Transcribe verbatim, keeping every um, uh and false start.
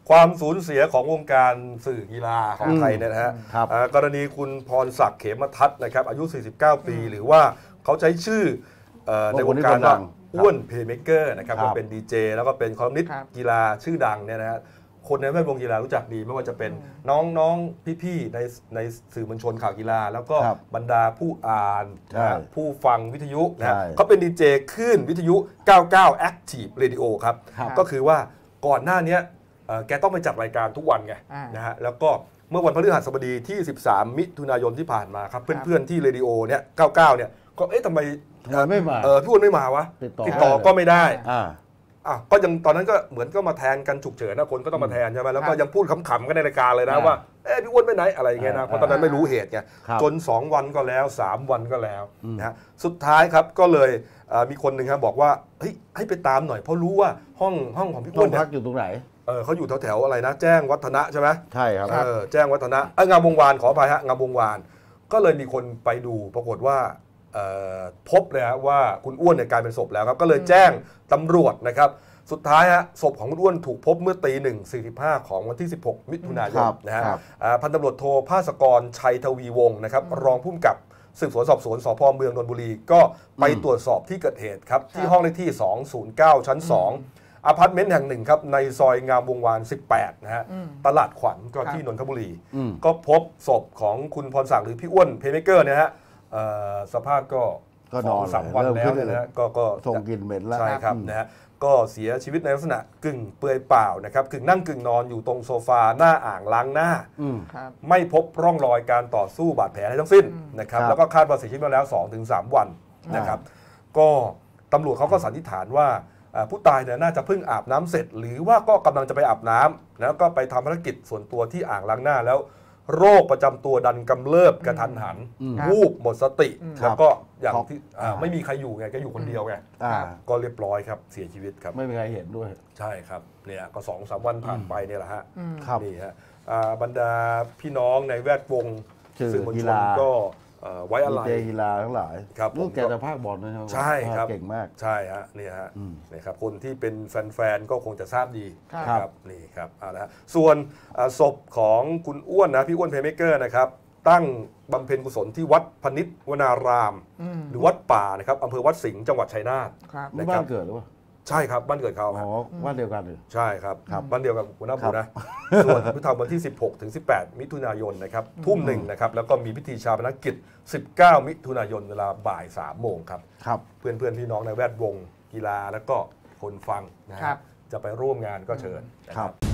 ความสูญเสียของวงการสื่อกีฬาของไทยเนี่ยนะฮะกรณีคุณพรศักดิ์เขมทัศน์นะครับอายุสี่สิบเก้าปีหรือว่าเขาใช้ชื่อในวงการว่าอ้วนเพลย์เมเกอร์นะครับก็เป็นดีเจแล้วก็เป็นคอลัมนิสต์กีฬาชื่อดังเนี่ยนะฮะคนในแวดวงกีฬารู้จักดีไม่ว่าจะเป็นน้องๆพี่ๆในในสื่อมวลชนข่าวกีฬาแล้วก็บรรดาผู้อ่านผู้ฟังวิทยุนะเขาเป็นดีเจคลื่นวิทยุเก้าสิบเก้า Active Radio ครับก็คือว่าก่อนหน้านี้แกต้องไปจัดรายการทุกวันไงนะฮะแล้วก็เมื่อวันพฤหัสบดีที่สิบสามมิถุนายนที่ผ่านมาครับเพื่อนๆที่เรดิโอเนี่ยเก้าสิบเก้าเนี่ยก็เอ๊ะทำไมไม่มาเออพี่อ้วนไม่มาวะติดต่อก็ไม่ได้อ่ะก็ยังตอนนั้นก็เหมือนก็มาแทนกันฉุกเฉินนะคนก็ต้องมาแทนใช่ไหมแล้วก็ยังพูดขำๆกันในรายการเลยนะว่าเอ๊ะพี่อ้วนไปไหนอะไรอย่างเงี้ยนะเพราะตอนนั้นไม่รู้เหตุไงจนสองวันก็แล้วสามวันก็แล้วนะฮะสุดท้ายครับก็เลยมีคนหนึ่งครับบอกว่าเฮ้ยให้ไปตามหน่อยเพราะรู้ว่าห้องห้องของพี่อ้วนพักอยู่ตรงไหนเออเขาอยู่แถวๆอะไรนะแจ้งวัฒนะใช่ไหมใช่ครับเออแจ้งวัฒนะเอองามวงวานขออภัยฮะงามวงวานก็เลยมีคนไปดูปรากฏว่าพบเลยฮะว่าคุณอ้วนเนี่ยกลายเป็นศพแล้วครับก็เลยแจ้งตำรวจนะครับสุดท้ายฮะศพของคุณอ้วนถูกพบเมื่อตีหนึ่งสี่สิบห้าของวันที่สิบหกมิถุนายนนะฮะพันตำรวจโทภาสกรชัยทวีวงศ์นะครับรองผู้กำกับสืบสวนสอบสวนสพเมืองนนทบุรีก็ไปตรวจสอบที่เกิดเหตุครับที่ห้องเลขที่สองศูนย์เก้าชั้นสองอพาร์ตเมนต์แห่งหนึ่งครับในซอยงามวงวานสิบแปดนะฮะตลาดขวัญก็ที่นนทบุรีก็พบศพของคุณพรศักดิ์หรือพี่อ้วนเพลย์เมเกอร์เนี่ยฮะสภาพก็ก็นอนสามวันแล้วนะฮะก็ก็ส่งกลิ่นเหม็นแล้วใช่ครับนะฮะก็เสียชีวิตในลักษณะกึ่งเปลือยเปล่านะครับกึ่งนั่งกึ่งนอนอยู่ตรงโซฟาหน้าอ่างล้างหน้าไม่พบร่องรอยการต่อสู้บาดแผลอะไรทั้งสิ้นนะครับแล้วก็คาดว่าเสียชีวิตมาแล้ว สองถึงสาม วันนะครับก็ตำรวจเขาก็สันนิษฐานว่าผู้ตายเนี่ยน่าจะเพิ่งอาบน้ำเสร็จหรือว่าก็กำลังจะไปอาบน้ำแล้วก็ไปทำภารกิจส่วนตัวที่อ่างล้างหน้าแล้วโรคประจำตัวดันกำเริบกระทันหันวูบหมดสติแล้วก็อย่างที่ไม่มีใครอยู่ไงก็อยู่คนเดียวไงก็เรียบร้อยครับเสียชีวิตครับไม่มีใครเห็นด้วยใช่ครับเนี่ยก็สองสามวันผ่านไปเนี่ยแหละฮะนี่ฮะบรรดาพี่น้องในแวดวงสื่อมวลชนก็ไว้อะไรกีฬาทั้งหลายครับลูกแกจะภาคบอลนะครับใช่ครับเก่งมากใช่ฮะนี่ฮะนี่ครับคนที่เป็นแฟนๆก็คงจะทราบดีครับนี่ครับเอาละส่วนศพของคุณอ้วนนะพี่อ้วนเพลย์เมเกอร์นะครับตั้งบำเพ็ญกุศลที่วัดพนิษฐ์วนารามหรือวัดป่านะครับอำเภอวัดสิงห์จังหวัดชัยนาทนี่บ้านเกิดหรือเปล่าใช่ครับบ้านเกิดเขาอ๋อบ้านเดียวกันเลยใช่ครับบ้านเดียวกับหัวหน้าหมู่นะส่วนพิธีวันที่สิบหกถึงสิบแปดมิถุนายนนะครับทุ่มหนึ่งนะครับแล้วก็มีพิธีชาปนกิจสิบเก้ามิถุนายนเวลาบ่ายสามโมงครับเพื่อนเพื่อนพี่น้องในแวดวงกีฬาแล้วก็คนฟังนะครับจะไปร่วมงานก็เชิญนะครับ